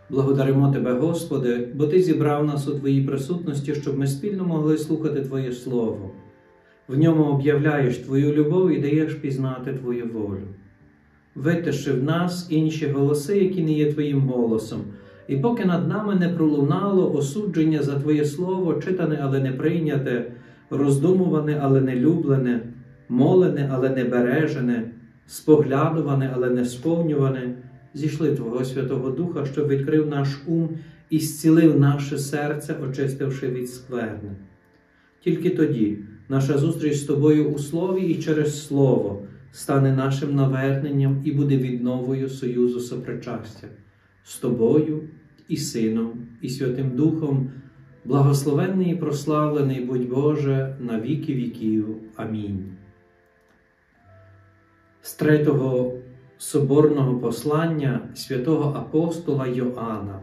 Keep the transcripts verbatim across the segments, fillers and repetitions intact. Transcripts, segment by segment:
Благодаримо Тебе, Господи, бо Ти зібрав нас у Твоїй присутності, щоб ми спільно могли слухати Твоє Слово. В ньому об'являєш Твою любов і даєш пізнати Твою волю. Витиши в нас інші голоси, які не є Твоїм голосом, і поки над нами не пролунало осудження за Твоє Слово, читане, але не прийняте, роздумуване, але не люблене, молене, але не бережене, споглядуване, але не сповнюване, зійшли Твого Святого Духа, щоб відкрив наш ум і зцілив наше серце, очистивши від скверни. Тільки тоді наша зустріч з Тобою у Слові і через Слово стане нашим наверненням і буде відновою союзу сопричастя з Тобою і Сином, і Святим Духом, благословенний і прославлений будь Боже на віки віків. Амінь. З третього соборного послання святого апостола Йоанна.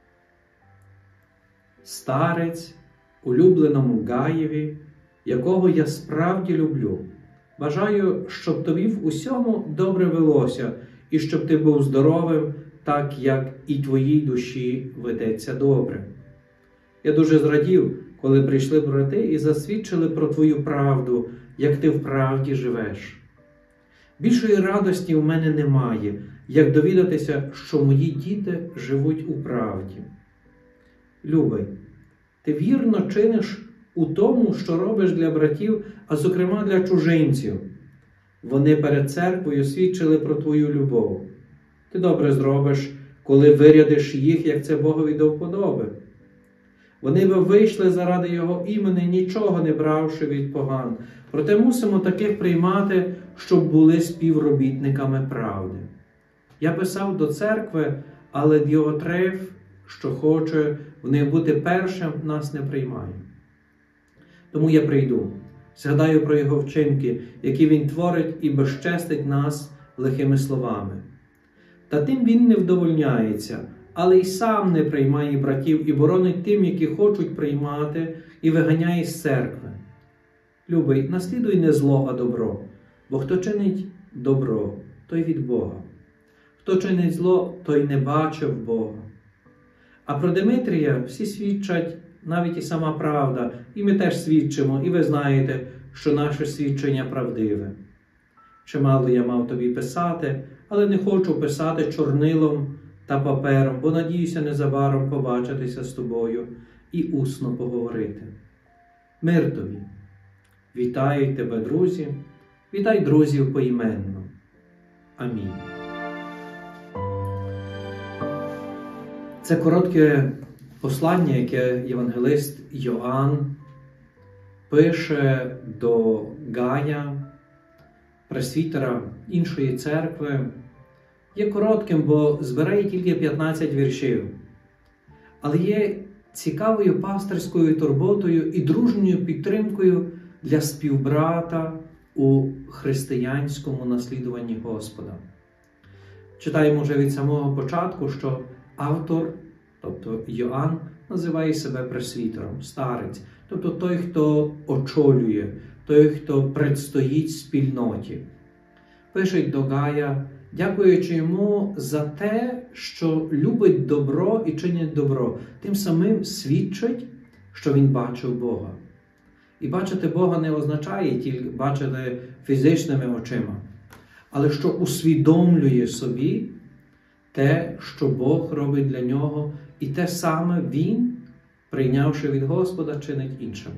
Старець, улюбленому Гаєві, якого я справді люблю, бажаю, щоб тобі в усьому добре велося, і щоб ти був здоровим, так, як і твоїй душі ведеться добре. Я дуже зрадів, коли прийшли брати і засвідчили про твою правду, як ти в правді живеш. Більшої радості в мене немає, як довідатися, що мої діти живуть у правді. Любий, ти вірно чиниш у тому, що робиш для братів, а зокрема для чужинців. Вони перед церквою свідчили про твою любов. Ти добре зробиш, коли вирядиш їх, як це Богові до вподоби. Вони би вийшли заради Його імені, нічого не бравши від поган. Проте мусимо таких приймати, щоб були співробітниками правди. Я писав до церкви, але Діотреф, що хоче в них бути першим, нас не приймає. Тому я прийду, згадаю про його вчинки, які він творить і безчестить нас лихими словами. Та тим він не вдовольняється, але й сам не приймає братів і боронить тим, які хочуть приймати, і виганяє з церкви. Любий, наслідуй не зло, а добро, бо хто чинить добро, той від Бога. Хто чинить зло, той не бачив Бога. А про Димитрія всі свідчать, навіть і сама правда, і ми теж свідчимо, і ви знаєте, що наше свідчення правдиве. Чимало я мав тобі писати, але не хочу писати чорнилом та папером, бо надіюся незабаром побачитися з тобою і усно поговорити. Мир тобі! Вітаю тебе, друзі! Вітай друзів поіменно! Амінь. Це коротке послання, яке євангелист Йоанн пише до Гая, пресвітера іншої церкви, є коротким, бо збирає тільки п'ятнадцять віршів, але є цікавою пастирською турботою і дружньою підтримкою для співбрата у християнському наслідуванні Господа. Читаємо вже від самого початку, що автор, тобто Йоанн, називає себе пресвітером, старець, тобто той, хто очолює, той, хто предстоїть спільноті. Пише до Гая, дякуючи йому за те, що любить добро і чинить добро. Тим самим свідчить, що він бачив Бога. І бачити Бога не означає тільки бачити фізичними очима, але що усвідомлює собі те, що Бог робить для нього, і те саме він, прийнявши від Господа, чинить іншим.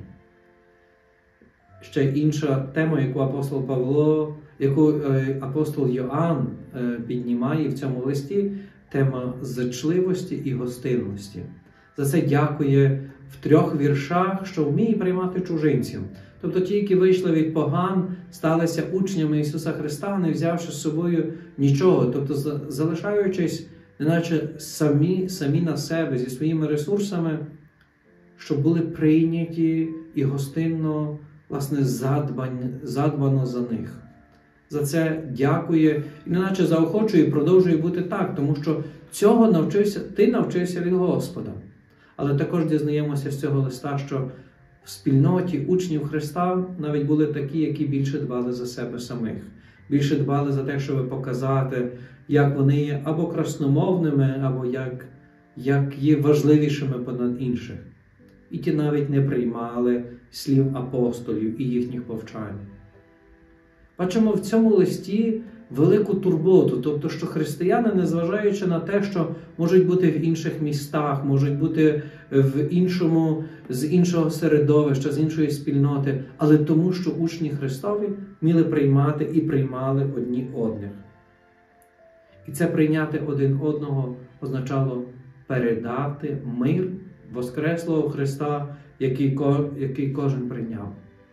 Ще інша тема, яку апостол Павло, яку апостол Йоанн піднімає в цьому листі, тема зичливості і гостинності. За це дякує в трьох віршах, що вміє приймати чужинців. Тобто ті, які вийшли від поган, сталися учнями Ісуса Христа, не взявши з собою нічого. Тобто залишаючись, неначе самі, самі на себе, зі своїми ресурсами, щоб були прийняті і гостинно, власне, задбані, задбано за них. За це дякує і неначе заохочує і продовжує бути так, тому що цього навчився, ти навчився від Господа. Але також дізнаємося з цього листа, що в спільноті учнів Христа навіть були такі, які більше дбали за себе самих. Більше дбали за те, щоб показати, як вони є або красномовними, або як, як є важливішими понад інших. І ті навіть не приймали слів апостолів і їхніх повчань. Бачимо в цьому листі велику турботу, тобто, що християни, незважаючи на те, що можуть бути в інших містах, можуть бути в іншому, з іншого середовища, з іншої спільноти, але тому, що учні Христові вміли приймати і приймали одні одних. І це прийняти один одного означало передати мир Воскреслого Христа, який, який кожен прийняв.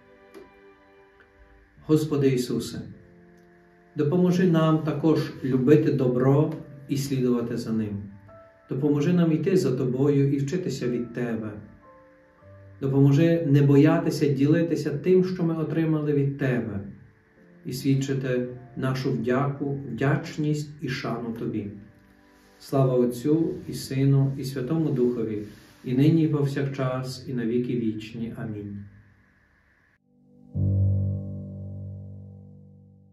Господи Ісусе, допоможи нам також любити добро і слідувати за ним. Допоможи нам йти за Тобою і вчитися від Тебе. Допоможи не боятися ділитися тим, що ми отримали від Тебе, і свідчити нашу вдяку, вдячність і шану Тобі. Слава Отцю і Сину і Святому Духові, і нині і повсякчас, і на віки вічні. Амінь.